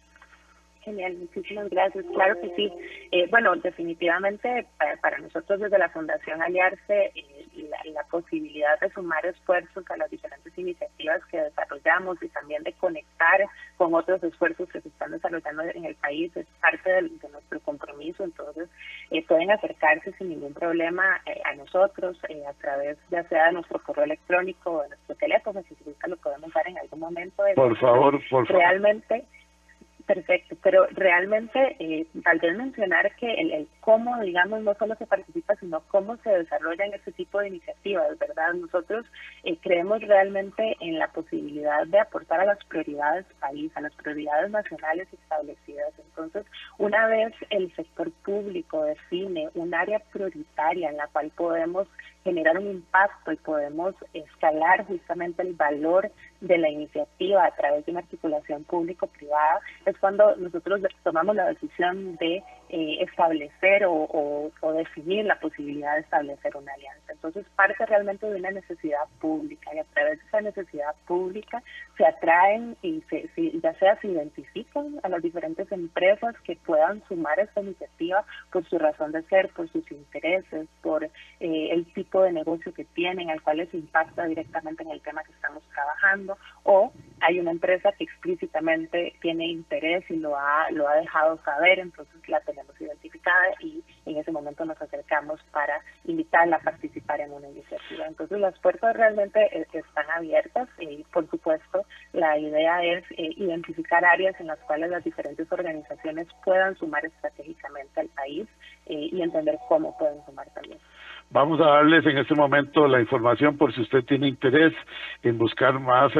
Speaker 10: Genial, muchísimas gracias. Claro que sí. Bueno, definitivamente para nosotros desde la Fundación Aliarse, la posibilidad de sumar esfuerzos a las diferentes iniciativas que desarrollamos y también de conectar con otros esfuerzos que se están desarrollando en el país es parte de nuestro compromiso. Entonces, pueden acercarse sin ningún problema a nosotros a través ya sea de nuestro correo electrónico o de nuestro teléfono, si gusta lo podemos dar en algún momento.
Speaker 12: Por favor.
Speaker 10: Realmente. Perfecto, pero realmente tal vez mencionar que el cómo, digamos, no solo se participa, sino cómo se desarrollan este tipo de iniciativas, ¿verdad? Nosotros creemos realmente en la posibilidad de aportar a las prioridades país, a las prioridades nacionales establecidas. Entonces, una vez el sector público define un área prioritaria en la cual podemos generar un impacto y podemos escalar justamente el valor de la iniciativa a través de una articulación público-privada, es cuando nosotros tomamos la decisión de establecer o definir la posibilidad de establecer una alianza. Entonces parte realmente de una necesidad pública y a través de esa necesidad pública se atraen y ya sea se identifican a las diferentes empresas que puedan sumar a esta iniciativa por su razón de ser, por sus intereses, por el tipo de negocio que tienen, al cual les impacta directamente en el tema que estamos trabajando, o hay una empresa que explícitamente tiene interés y lo ha dejado saber, entonces la tenemos identificada y en ese momento nos acercamos para invitarla a participar en una iniciativa. Entonces las puertas realmente están abiertas y por supuesto la idea es identificar áreas en las cuales las diferentes organizaciones puedan sumar estratégicamente al país y entender cómo pueden sumar también.
Speaker 12: Vamos a darles en este momento la información por si usted tiene interés en buscar más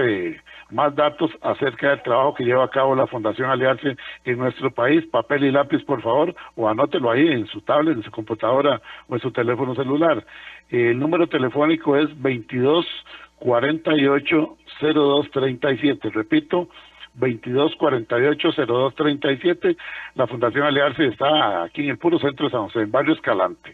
Speaker 12: datos acerca del trabajo que lleva a cabo la Fundación Aliarse en nuestro país. Papel y lápiz, por favor, o anótelo ahí en su tablet, en su computadora o en su teléfono celular. El número telefónico es 2248-0237. Repito, 2248-0237. La Fundación Aliarse está aquí en el puro centro de San José, en Barrio Escalante.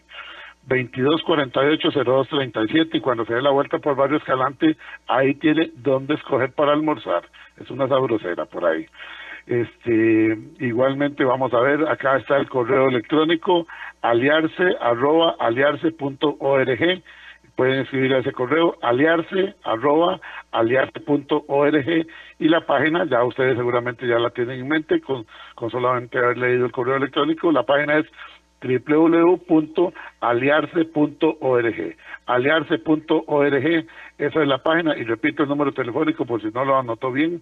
Speaker 12: 2248-0237 y cuando se dé la vuelta por Barrio Escalante, ahí tiene dónde escoger para almorzar. Es una sabrosera por ahí. Igualmente vamos a ver, acá está el correo electrónico aliarse@aliarse.org. Pueden escribir a ese correo aliarse@aliarse.org y la página, ya ustedes seguramente ya la tienen en mente con solamente haber leído el correo electrónico. La página es www.aliarse.org. aliarse.org, esa es la página, y repito el número telefónico por si no lo anotó bien,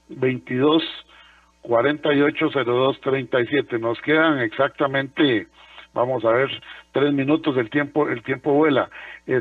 Speaker 12: 2248-0237. Nos quedan exactamente, vamos a ver, 3 minutos, el tiempo vuela.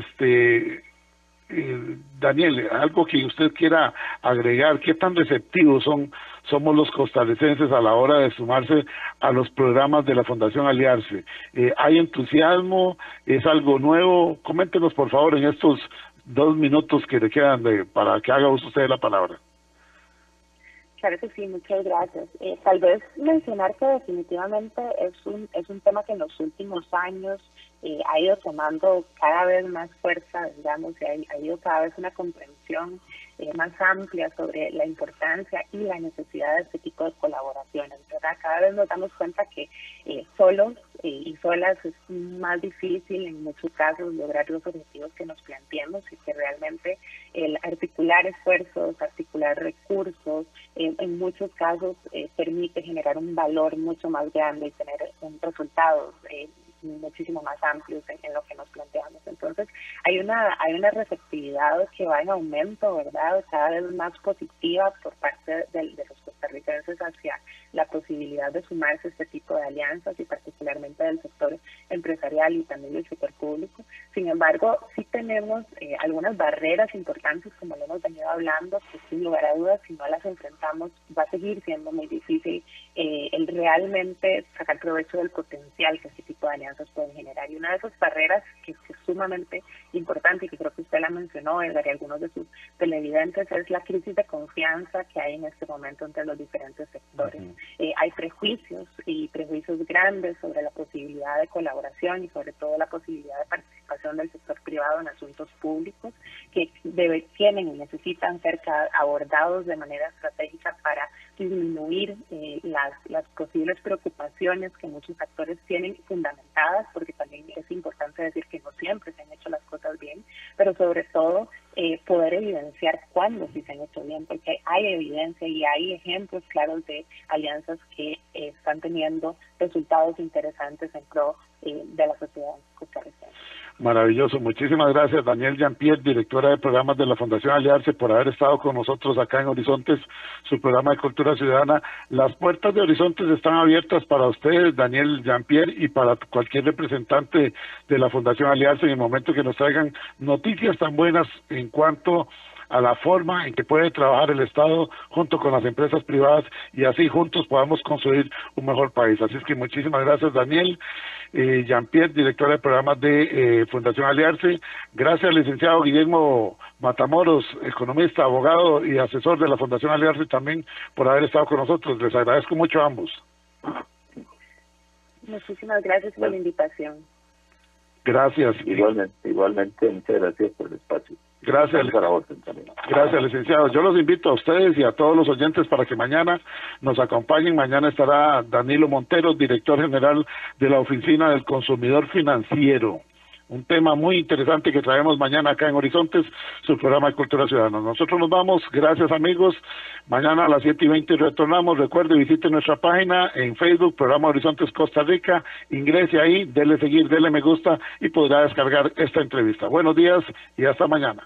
Speaker 12: Daniel, algo que usted quiera agregar, ¿qué tan receptivos somos los costarricenses a la hora de sumarse a los programas de la Fundación Aliarse? ¿Hay entusiasmo? ¿Es algo nuevo? Coméntenos por favor en estos 2 minutos que le quedan para que haga uso usted de la palabra.
Speaker 10: Claro que sí, muchas gracias. Tal vez mencionar que definitivamente es un tema que en los últimos años ha ido tomando cada vez más fuerza, digamos, y ha ido cada vez una comprensión más amplia sobre la importancia y la necesidad de este tipo de colaboraciones, ¿verdad? Cada vez nos damos cuenta que solos y solas es más difícil en muchos casos lograr los objetivos que nos planteamos y que realmente el articular esfuerzos, articular recursos, en muchos casos permite generar un valor mucho más grande y tener resultados muchísimo más amplios en lo que nos planteamos. Entonces hay una receptividad que va en aumento, ¿verdad? Cada vez más positiva por parte de los costarricenses la posibilidad de sumarse a este tipo de alianzas y particularmente del sector empresarial y también del sector público. Sin embargo, sí tenemos algunas barreras importantes, como lo hemos venido hablando, que sin lugar a dudas, si no las enfrentamos, va a seguir siendo muy difícil el realmente sacar provecho del potencial que este tipo de alianzas pueden generar. Y una de esas barreras que es sumamente importante y que creo que usted la mencionó, Edgar, y algunos de sus televidentes, es la crisis de confianza que hay en este momento entre los diferentes sectores. Hay prejuicios grandes sobre la posibilidad de colaboración y sobre todo la posibilidad de participación del sector privado en asuntos públicos que tienen y necesitan ser abordados de manera estratégica para disminuir las posibles preocupaciones que muchos actores tienen fundamentadas, porque también es importante decir que no siempre se han hecho las cosas bien, pero sobre todo poder evidenciar cuándo sí se han hecho bien, porque hay evidencia y hay ejemplos claros de alianzas que están teniendo resultados interesantes en pro de la sociedad costarricense.
Speaker 12: Maravilloso, muchísimas gracias Daniel Jean-Pierre, directora de programas de la Fundación Aliarse, por haber estado con nosotros acá en Horizontes, su programa de cultura ciudadana. Las puertas de Horizontes están abiertas para ustedes, Daniel Jean-Pierre, y para cualquier representante de la Fundación Aliarse en el momento que nos traigan noticias tan buenas en cuanto a la forma en que puede trabajar el Estado junto con las empresas privadas y así juntos podamos construir un mejor país. Así es que muchísimas gracias Daniel. Jean-Pierre, director de programas de Fundación Aliarse. Gracias, licenciado Guillermo Matamoros, economista, abogado y asesor de la Fundación Aliarse, también por haber estado con nosotros. Les agradezco mucho a ambos.
Speaker 10: Muchísimas gracias por la invitación.
Speaker 12: Gracias.
Speaker 11: Igualmente, muchas gracias por el espacio.
Speaker 12: Gracias, licenciado. Yo los invito a ustedes y a todos los oyentes para que mañana nos acompañen. Mañana estará Danilo Montero, director general de la Oficina del Consumidor Financiero. Un tema muy interesante que traemos mañana acá en Horizontes, su programa de Cultura Ciudadana. Nosotros nos vamos, gracias amigos. Mañana a las 7:20 retornamos. Recuerde, visite nuestra página en Facebook, Programa Horizontes Costa Rica. Ingrese ahí, dele seguir, dele me gusta y podrá descargar esta entrevista. Buenos días y hasta mañana.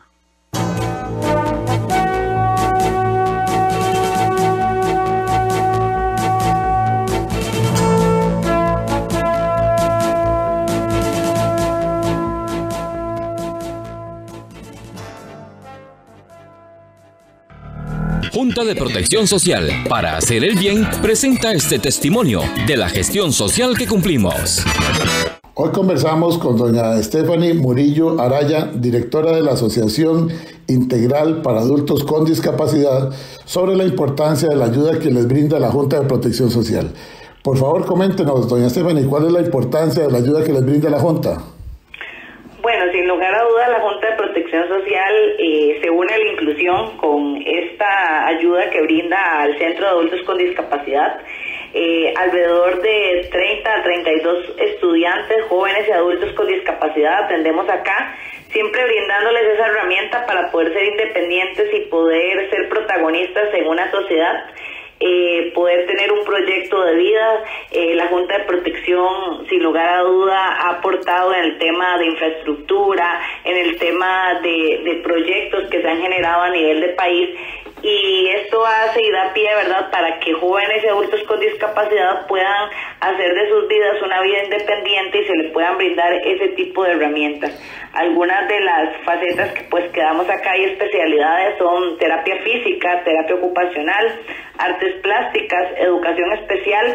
Speaker 13: Junta de Protección Social, para hacer el bien, presenta este testimonio de la gestión social que cumplimos.
Speaker 15: Hoy conversamos con doña Stephanie Murillo Araya, directora de la Asociación Integral para Adultos con Discapacidad, sobre la importancia de la ayuda que les brinda la Junta de Protección Social. Por favor, coméntenos, doña Stephanie, ¿cuál es la importancia de la ayuda que les brinda la Junta?
Speaker 16: Bueno, sin lugar a dudas, la Junta de Protección Social se une a la inclusión con esta ayuda que brinda al Centro de Adultos con Discapacidad. Alrededor de 30 a 32 estudiantes, jóvenes y adultos con discapacidad atendemos acá, siempre brindándoles esa herramienta para poder ser independientes y poder ser protagonistas en una sociedad. Poder tener un proyecto de vida. La Junta de Protección, sin lugar a duda, ha aportado en el tema de infraestructura, en el tema de proyectos que se han generado a nivel de país, y esto hace y da pie, ¿verdad?, para que jóvenes y adultos con discapacidad puedan hacer de sus vidas una vida independiente y se le puedan brindar ese tipo de herramientas. Algunas de las facetas que damos acá y especialidades son terapia física, terapia ocupacional, artes plásticas, educación especial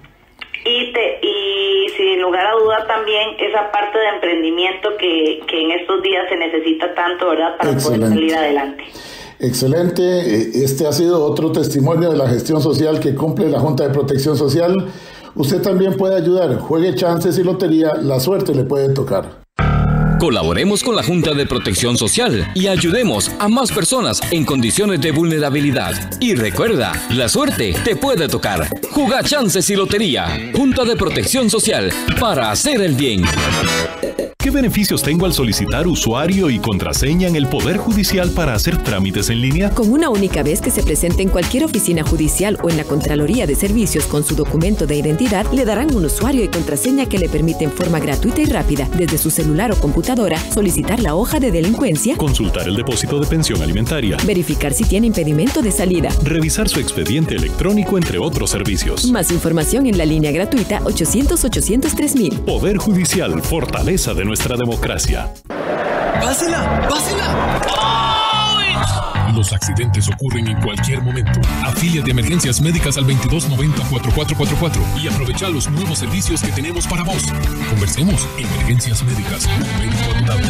Speaker 16: y sin lugar a duda también esa parte de emprendimiento que en estos días se necesita tanto, ¿verdad?, para poder salir adelante.
Speaker 15: Excelente, este ha sido otro testimonio de la gestión social que cumple la Junta de Protección Social. Usted también puede ayudar, juegue chances y lotería, la suerte le puede tocar.
Speaker 13: Colaboremos con la Junta de Protección Social y ayudemos a más personas en condiciones de vulnerabilidad. Y recuerda, la suerte te puede tocar. Juga chances y lotería. Junta de Protección Social, para hacer el bien.
Speaker 1: ¿Qué
Speaker 4: beneficios tengo al solicitar usuario y contraseña en el Poder Judicial para hacer trámites en línea?
Speaker 3: Con una única vez que se presente en cualquier oficina judicial o en la Contraloría de Servicios con su documento de identidad, le darán un usuario y contraseña que le permite en forma gratuita y rápida, desde su celular o computadora, solicitar la hoja de delincuencia,
Speaker 4: consultar el depósito de pensión alimentaria,
Speaker 3: verificar si tiene impedimento de salida,
Speaker 4: revisar su expediente electrónico, entre otros servicios.
Speaker 3: Más información en la línea gratuita 800-800-3000.
Speaker 4: Poder Judicial, fortaleza de nuestra democracia.
Speaker 5: ¡Pásela! ¡Pásela!
Speaker 7: Los accidentes ocurren en cualquier momento. Afíliate a Emergencias Médicas al 2290-4444 y aprovecha los nuevos servicios que tenemos para vos. Conversemos. Emergencias Médicas. Médico ayudable.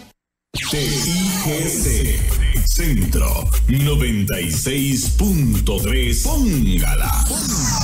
Speaker 17: TIGC Centro 96.3. Póngala.